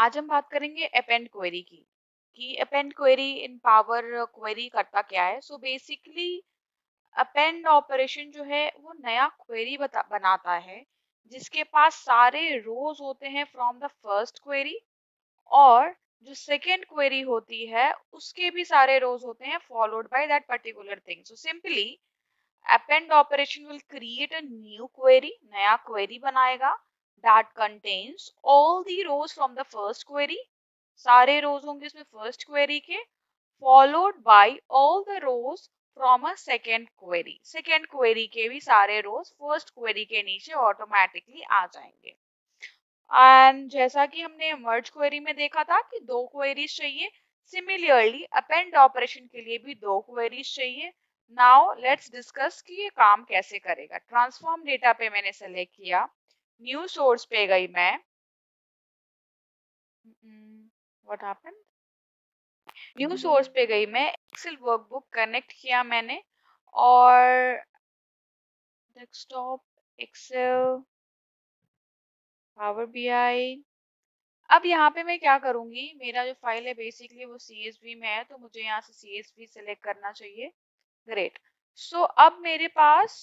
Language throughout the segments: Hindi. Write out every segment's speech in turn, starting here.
आज हम बात करेंगे अपेंड क्वेरी की कि append query in power query करता क्या है। सो बेसिकली अपेंड ऑपरेशन जो है वो नया क्वेरी बनाता है जिसके पास सारे रोज होते हैं फ्रॉम द फर्स्ट क्वेरी, और जो सेकेंड क्वेरी होती है उसके भी सारे रोज होते हैं followed by that particular thing. So simply append operation will create a new query, नया query बनाएगा that contains all the rows from the first query, सारे rows होंगे इसमें first query के, followed by all the rows from a second query, second query के भी सारे rows first query के नीचे automatically आ जाएंगे। एंड जैसा कि हमने मर्ज क्वेरी में देखा था कि दो क्वेरीज चाहिए, सिमिलरली अपेंड ऑपरेशन के लिए भी दो क्वेरीज चाहिए। नाउ लेट्स डिस्कस कि ये काम कैसे करेगा। ट्रांसफॉर्म डेटा पे मैंने सेलेक्ट किया, न्यू सोर्स पे गई मैं, व्हाट हैपेंड, न्यू सोर्स पे गई मैं, एक्सेल वर्कबुक कनेक्ट किया मैंने, और डेस्कटॉप, एक्सेल, पावर बीआई। अब यहाँ पे मैं क्या करूंगी, मेरा जो फाइल है बेसिकली वो CSV में है, तो मुझे यहाँ से CSV सेलेक्ट करना चाहिए। ग्रेट। सो अब मेरे पास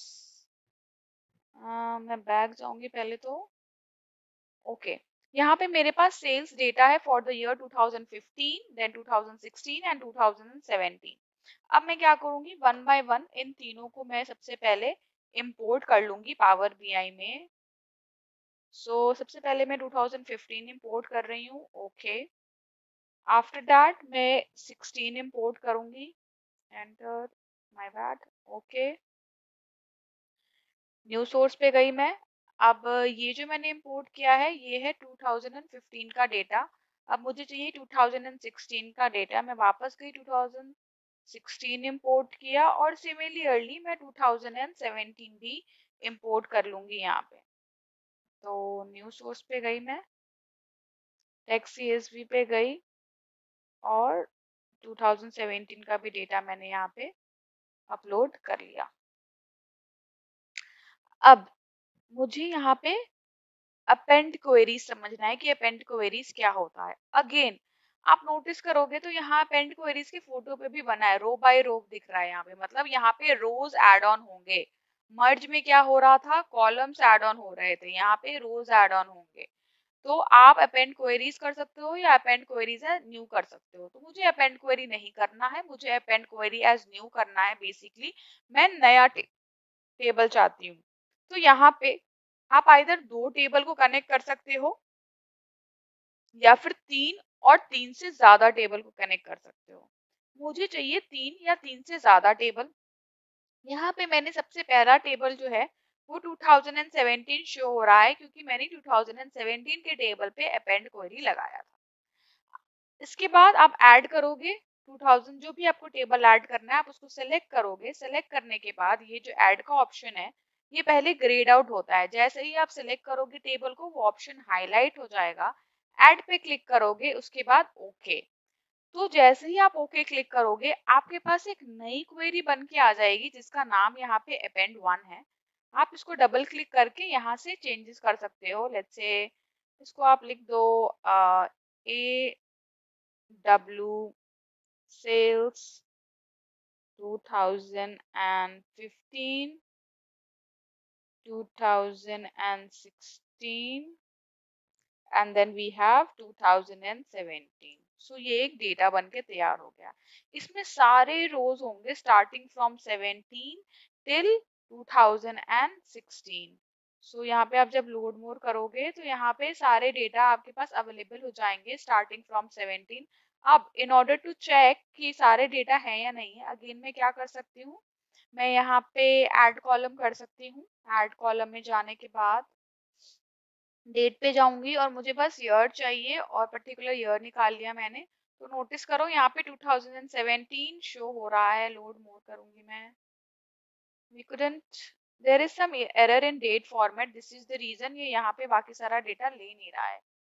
मैं बैक जाऊंगी पहले तो। ओके, यहाँ पे मेरे पास सेल्स डेटा है for the year 2015, then 2016 and 2017। अब मैं क्या करूंगी, वन बाय वन इन तीनों को मैं सबसे पहले इंपोर्ट कर लूंगी पावर बीआई में। सबसे पहले मैं 2015 इंपोर्ट कर रही हूँ। ओके, आफ्टर दैट मैं 16 इंपोर्ट करूंगी, enter, my bad. Okay, new source पे गई मैं। अब ये जो मैंने इंपोर्ट किया है ये है 2015 का डेटा। अब मुझे चाहिए 2016 का डेटा। मैं वापस गई, 2016 इंपोर्ट किया, और सिमिलरली मैं 2017 भी इंपोर्ट कर लूंगी यहाँ पे। तो न्यू सोर्स पे गई मैं, टेक्स्ट CSV पे गई, और 2017 का भी डेटा मैंने यहाँ पे अपलोड कर लिया। अब मुझे यहाँ पे अपेंड क्वेरीज समझना है कि अपेंड क्वेरीज क्या होता है। अगेन आप नोटिस करोगे तो यहाँ अपेंड क्वेरीज के फोटो पे भी बना है, रो बाय रो दिख रहा है यहाँ पे, मतलब यहाँ पे रोज एड ऑन होंगे। मर्ज में क्या हो रहा था, कॉलम्स एड ऑन हो रहे थे, यहाँ पे रोज एड ऑन होंगे। तो आप अपेंड क्वेरीज कर सकते हो या अपेंड क्वेरीज है न्यू कर सकते हो। तो मुझे अपेंड क्वेरी नहीं करना है, मुझे अपेंड क्वेरी एज न्यू करना है। बेसिकली मैं नया टेबल चाहती हूँ। तो यहाँ पे आप आइदर दो टेबल को कनेक्ट कर सकते हो या फिर तीन और तीन से ज्यादा टेबल को कनेक्ट कर सकते हो। मुझे चाहिए तीन या तीन से ज्यादा टेबल। यहाँ पे मैंने सबसे पहला टेबल जो है वो 2017 शो हो रहा है क्योंकि मैंने 2017 के टेबल पे अपेंड क्वेरी लगाया था। इसके बाद आप ऐड करोगे 2000, जो भी आपको टेबल ऐड करना है आप उसको सेलेक्ट करोगे। सेलेक्ट करने के बाद ये जो ऐड का ऑप्शन है ये पहले ग्रेड आउट होता है। जैसे ही आप सेलेक्ट करोगे टेबल को वो ऑप्शन हाईलाइट हो जाएगा। ऐड पे क्लिक करोगे, उसके बाद ओके। तो जैसे ही आप ओके क्लिक करोगे आपके पास एक नई क्वेरी बन के आ जाएगी जिसका नाम यहाँ पे अपेंड 1 है। आप इसको डबल क्लिक करके यहाँ से चेंजेस कर सकते हो। लेट्स से इसको आप लिख दो AW sales 2015 2016 and then we have 2017। सो ये एक डेटा बन के तैयार हो गया। इसमें सारे रोज होंगे स्टार्टिंग फ्रॉम 17 टिल 2016। यहाँ पे आप जब लोड मोर करोगे तो यहाँ पे सारे डेटा आपके पास अवेलेबल हो जाएंगे स्टार्टिंग फ्रॉम 17। अब इन ऑर्डर टू चेक कि सारे डेटा है या नहीं है, अगेन मैं क्या कर सकती हूँ, मैं यहाँ पे ऐड कॉलम कर सकती हूँ। ऐड कॉलम में जाने के बाद डेट पे जाऊंगी और मुझे बस ईयर चाहिए और पर्टिकुलर ईयर निकाल लिया मैंने। तो नोटिस करो यहाँ पे 2017 शो हो रहा है। लोड मोर करूंगी मैं, we couldn't, there is some error in date format, this is the reason ये यहाँ पे बाकी सारा डेटा ले नहीं रहा है।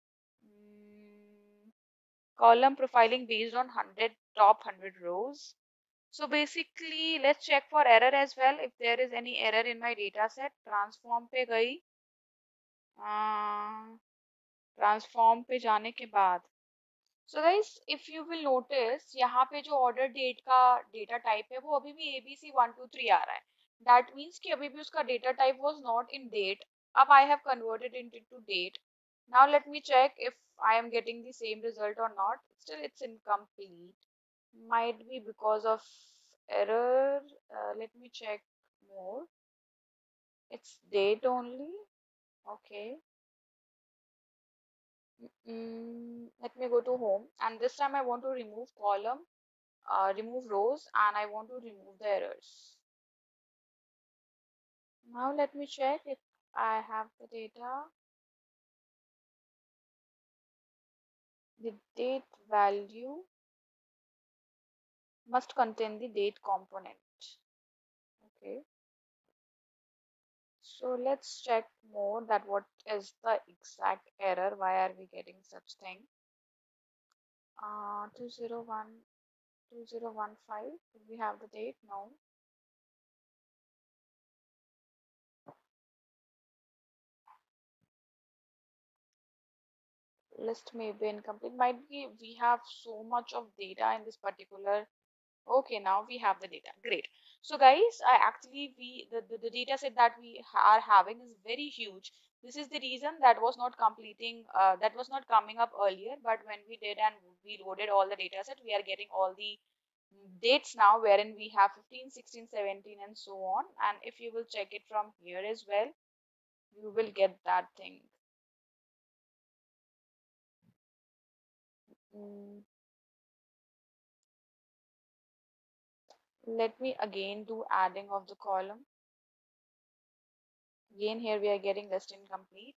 column profiling based on 100 top 100 rows। So basically let's check for error as well if there is any error in my data set। transform पे गई, ट्रांसफॉर्म पे जाने के बाद so guys if you will notice यहाँ पे जो ऑर्डर डेट का डेटा टाइप है वो अभी भी ABC123 आ रहा है. दैट मीन्स कि अभी भी उसका data type was not in date. अब I have converted it into date. Now let me check if I am getting the same result और नॉट. Still it's incomplete. Might be because of error. Let me check more. It's date only. Okay. Let me go to home, and this time I want to remove column, remove rows, and I want to remove the errors. Now let me check if I have the data. The date value must contain the date component. Okay. So let's check more that what is the exact error. Why are we getting such thing? 201 2015. Do we have the date? No. List may be incomplete. Might be we have so much of data in this particular. Okay, now we have the data. Great. So guys, I actually the data set that we are having is very huge. This is the reason that was not completing, that was not coming up earlier. But when we did and we loaded all the data set, we are getting all the dates now, wherein we have 15, 16, 17, and so on. And if you will check it from here as well, you will get that thing. Mm, Let me again do adding of the column. Again, here we are getting list incomplete.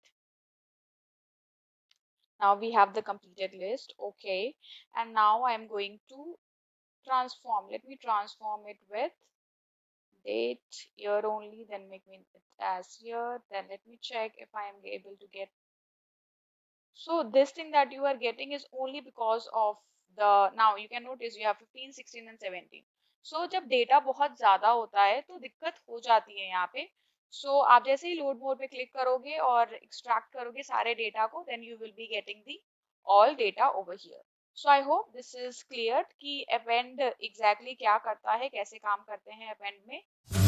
Now we have the completed list. Okay. And now I'm going to transform. Let me transform it with date, year only, then make it as year. Then let me check if I am able to get. So this thing that you are getting is only because of the, now you can notice you have 15, 16 and 17. So जब डेटा बहुत ज्यादा होता है तो दिक्कत हो जाती है यहाँ पे. So आप जैसे ही लोड मोड पे क्लिक करोगे और एक्सट्रैक्ट करोगे सारे डेटा को, then you will be getting the all data over here. So I hope this is clear कि append exactly क्या करता है, कैसे काम करते हैं append में.